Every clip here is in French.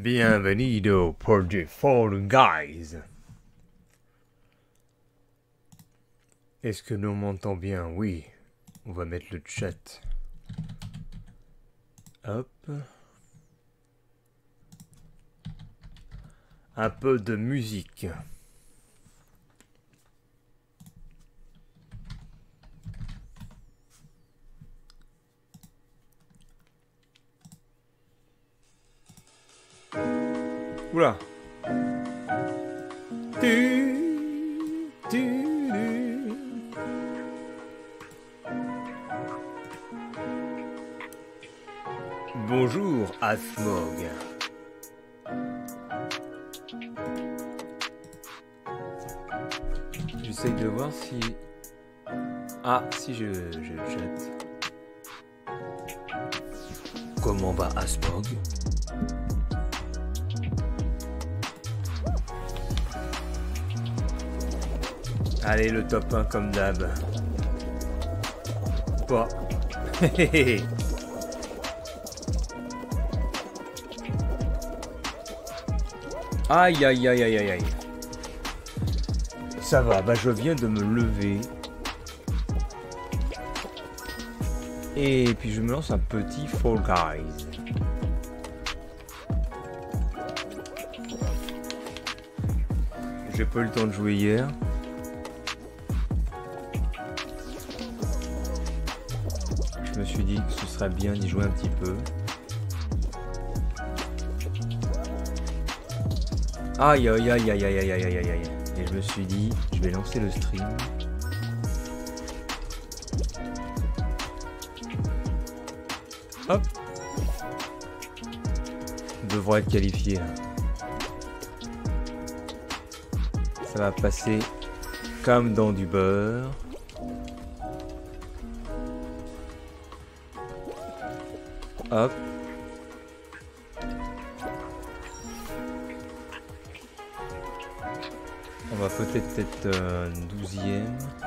Bienvenido pour du Fall Guys. Est-ce que nous m'entend bien? Oui. On va mettre le chat. Hop. Un peu de musique. Oula. Bonjour, Asmog. J'essaye de voir si... Ah, si je jette. Comment va Asmog? Allez, le top 1 comme d'hab. Pas. Aïe, aïe, aïe, aïe, aïe, aïe. Ça va, bah je viens de me lever. Et puis je me lance un petit Fall Guys. J'ai pas eu le temps de jouer hier. Je me suis dit que ce serait bien d'y jouer un petit peu. Aïe aïe aïe aïe aïe aïe aïe aïe aïe. Et je me suis dit, je vais lancer le stream. Hop. On devrait être qualifié. Ça va passer comme dans du beurre. Hop. On va peut-être être 12e.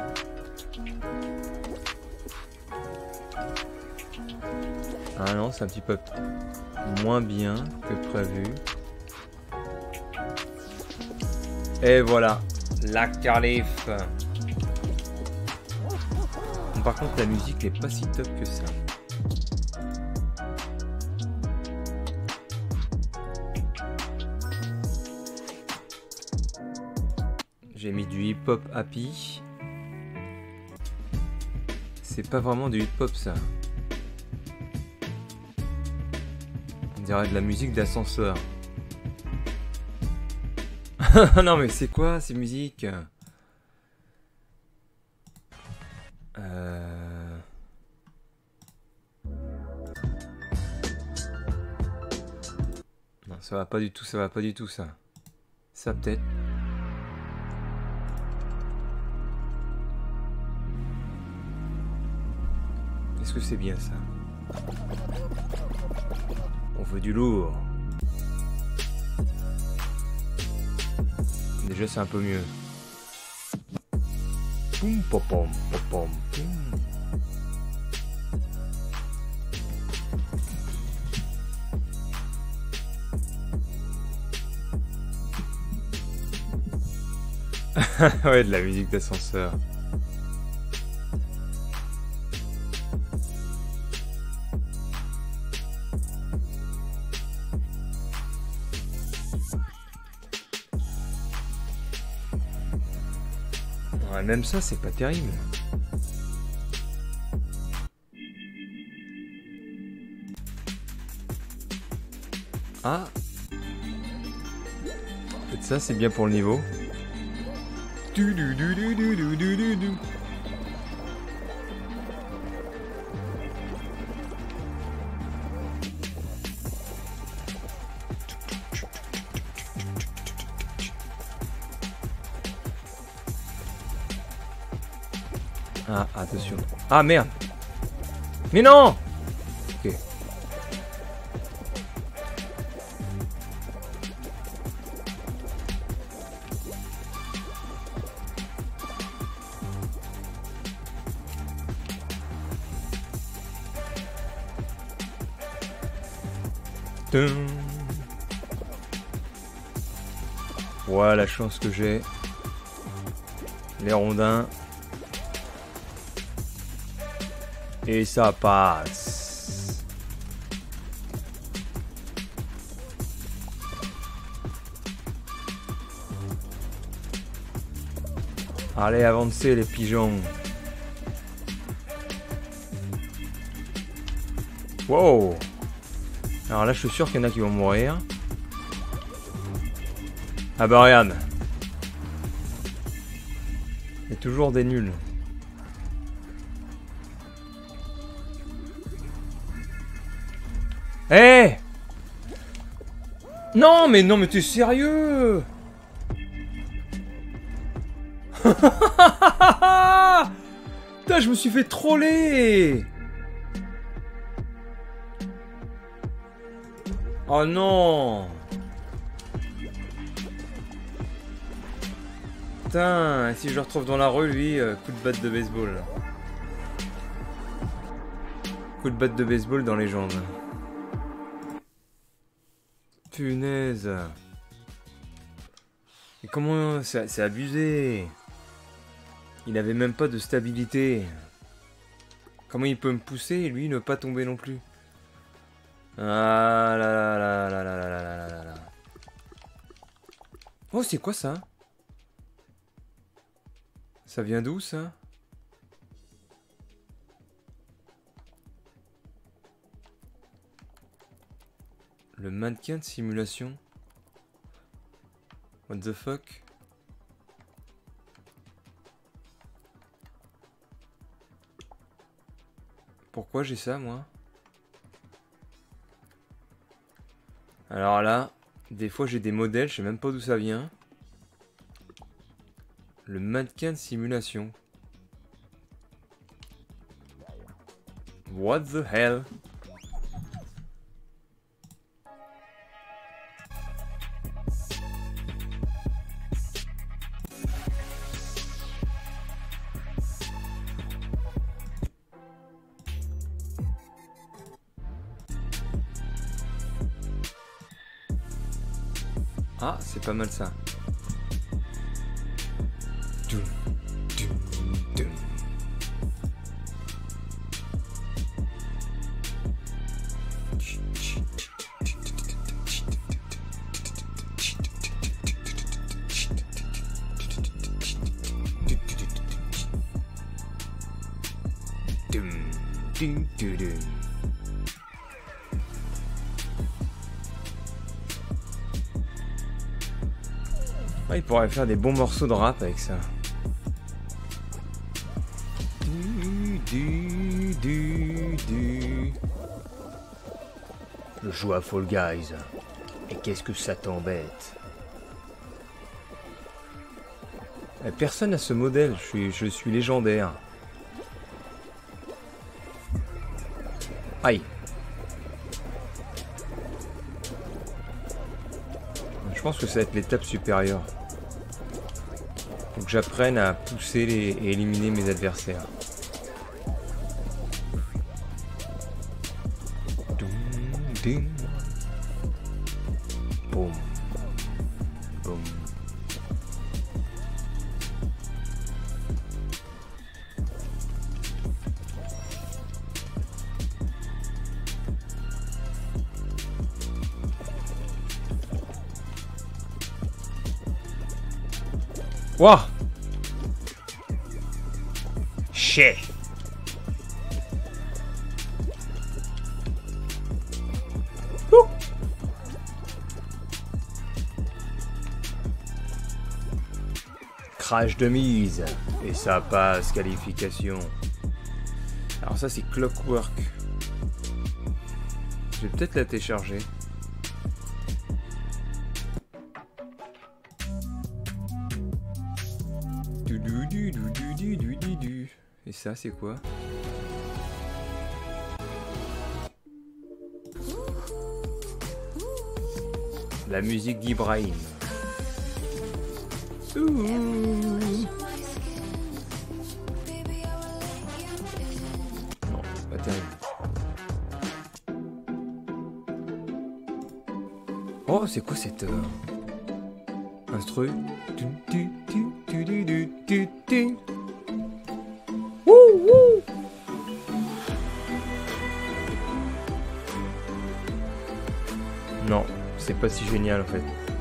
Ah non, c'est un petit peu moins bien que prévu. Et voilà, la qualif. Par contre, la musique n'est pas si top que ça. J'ai mis du hip-hop happy. C'est pas vraiment du hip-hop ça. On dirait de la musique d'ascenseur. Non mais c'est quoi ces musiques? Non, ça va pas du tout, ça va pas du tout ça. Ça peut-être. Est-ce que c'est bien ça? On veut du lourd. Déjà c'est un peu mieux. Poum popom popom poum. Ouais, de la musique d'ascenseur. Ouais, même ça, c'est pas terrible. Ah. Peut-être ça, c'est bien pour le niveau. Ah, attention. Ah, merde. Mais non. Ok. Voilà la chance que j'ai. Les rondins. Et ça passe. Allez, avancez les pigeons. Wow. Alors là, je suis sûr qu'il y en a qui vont mourir. Ah bah regarde. Il y a toujours des nuls. Eh hey. Non mais t'es sérieux? Putain, je me suis fait troller. Oh non. Putain, si je le retrouve dans la rue, lui, coup de batte de baseball. Coup de batte de baseball dans les jambes. Punaise. Et comment... C'est abusé. Il avait même pas de stabilité. Comment il peut me pousser et lui ne pas tomber non plus? Ah là là là là là là là là là. Oh, c'est quoi ça? Ça vient d'où ça? Le mannequin de simulation? What the fuck? Pourquoi j'ai ça, moi? Alors là, des fois j'ai des modèles, je sais même pas d'où ça vient. Le mannequin de simulation. What the hell? Ah, c'est pas mal ça. Ah, il pourrait faire des bons morceaux de rap avec ça. Je joue à Fall Guys. Et qu'est-ce que ça t'embête? Personne n'a ce modèle, je suis légendaire. Aïe. Je pense que ça va être l'étape supérieure. Faut que j'apprenne à pousser et éliminer mes adversaires. Boum. Boum. Wouah! Chais! Crash de mise. Et ça passe, qualification. Alors ça c'est Clockwork. Je vais peut-être la télécharger. Et ça c'est quoi? La musique d'Ibrahim. Non, pas terrible. Oh, c'est quoi cette... Instru. Wouh. Non, c'est pas si génial en fait.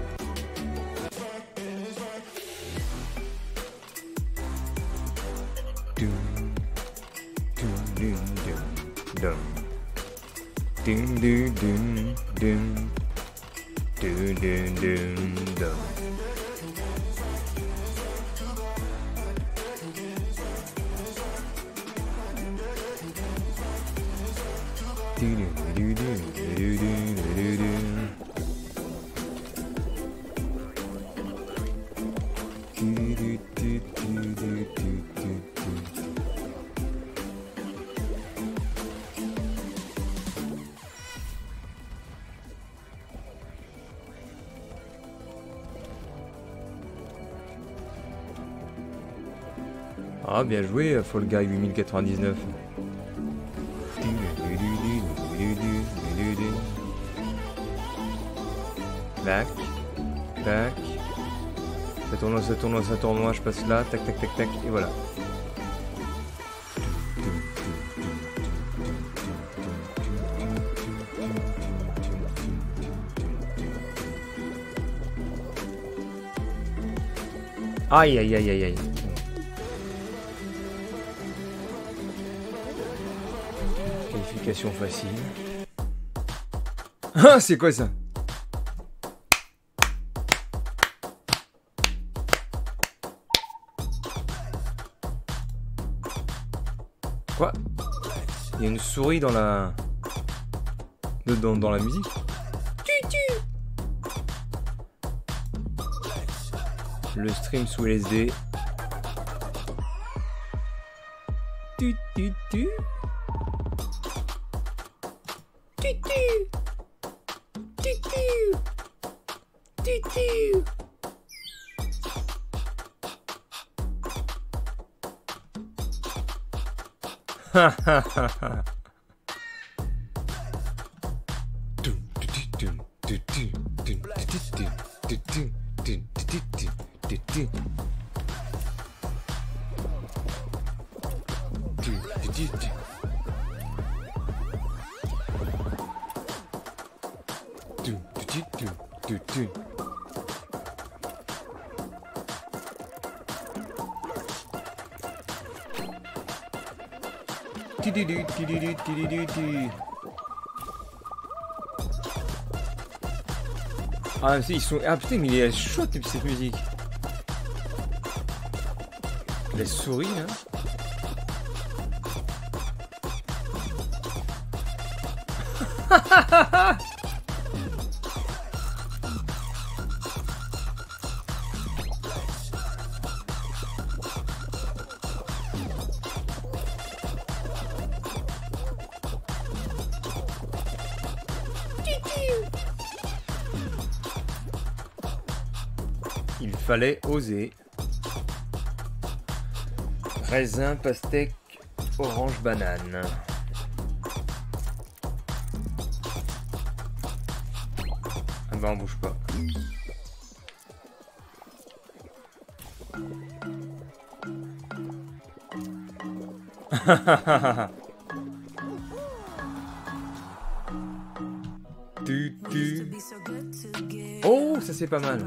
Ah, bien joué, Fall Guy 8099. Tac, tac. Ça tourne, je passe là, tac, tac, tac, tac, et voilà. Aïe, aïe, aïe, aïe, aïe. Qualification facile. Ah, c'est quoi ça? Quoi? Il y a une souris dans la... dans la musique? Le stream sous LSD. Tu. Ha ha ha ha. Ah, ils sont... Ah putain, mais il est chouette cette musique. La souris, là. Il fallait oser. Raisin, pastèque, orange, banane. Ah bah on bouge pas. Tu. Oh, ça c'est pas mal.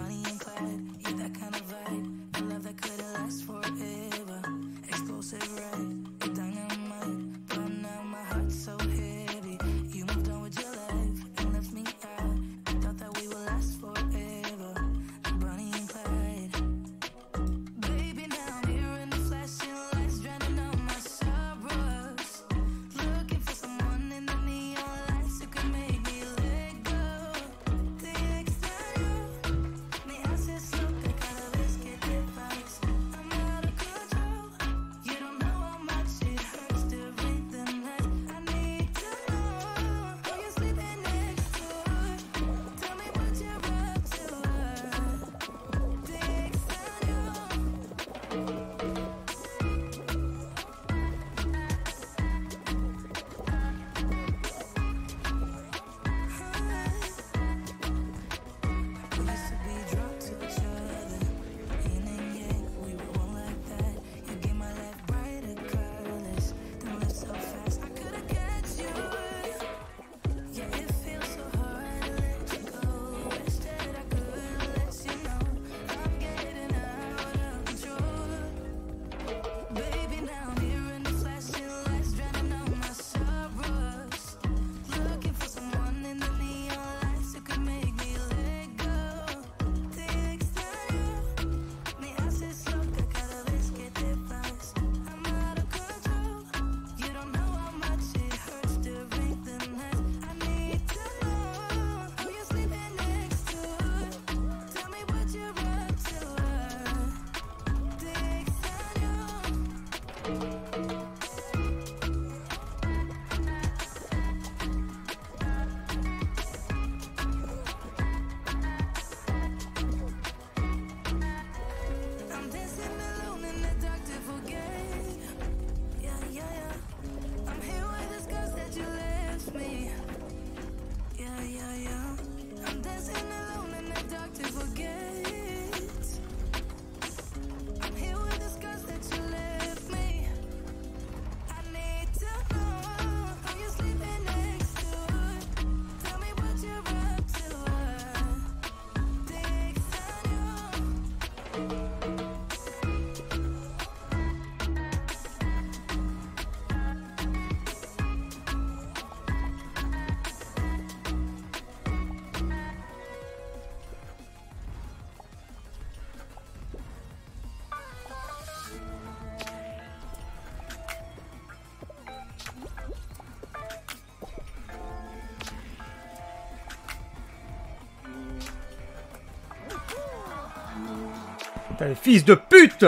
Putain, les fils de pute.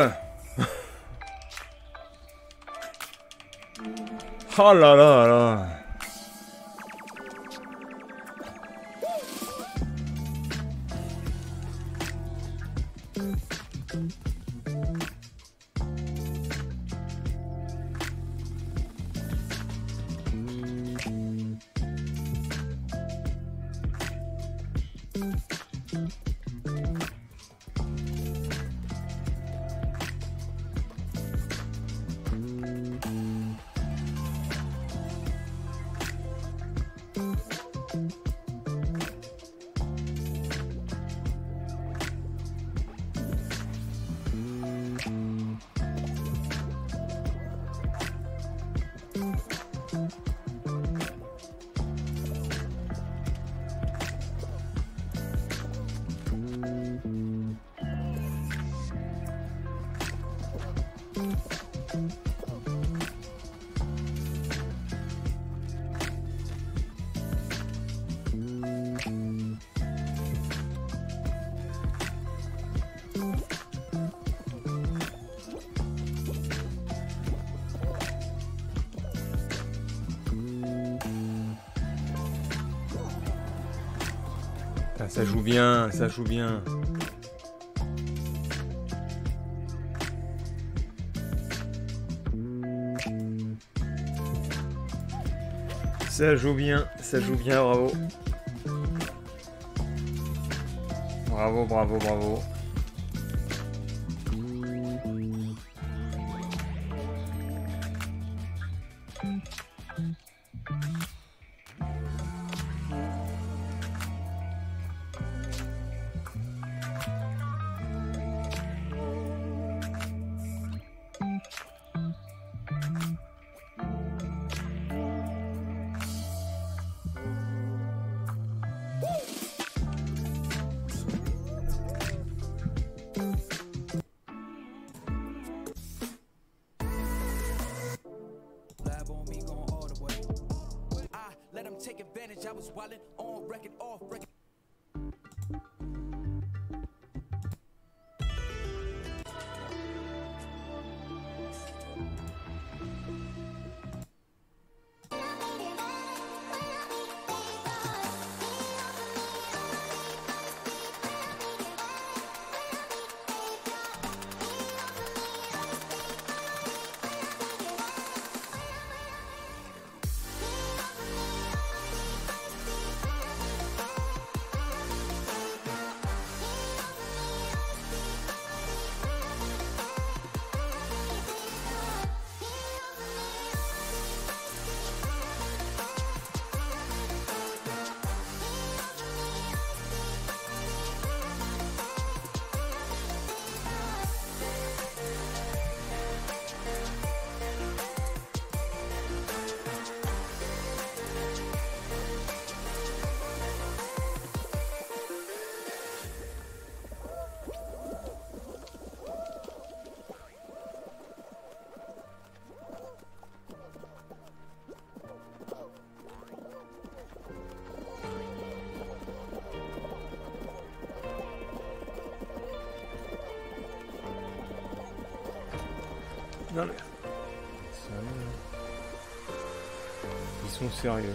Oh là là là. Ça joue bien, ça joue bien. Ça joue bien, bravo. Bravo, bravo, bravo. Non mais... Ils sont sérieux.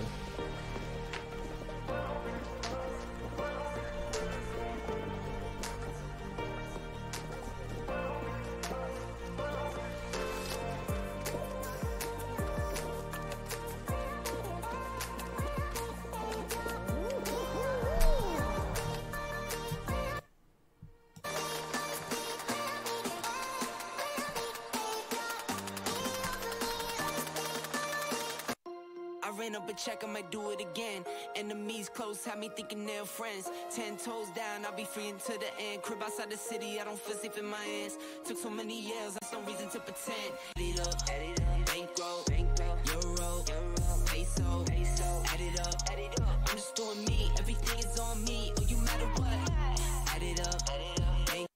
Ran up a check, I might do it again. Enemies close, have me thinking they're friends. 10 toes down, I'll be free until the end. Crib outside the city, I don't feel safe in my hands. Took so many years, there's no reason to pretend. Add it up, bankroll, euro, peso, add it up, I'm just doing me, everything is on me. Oh, you matter what? Add it up, bank.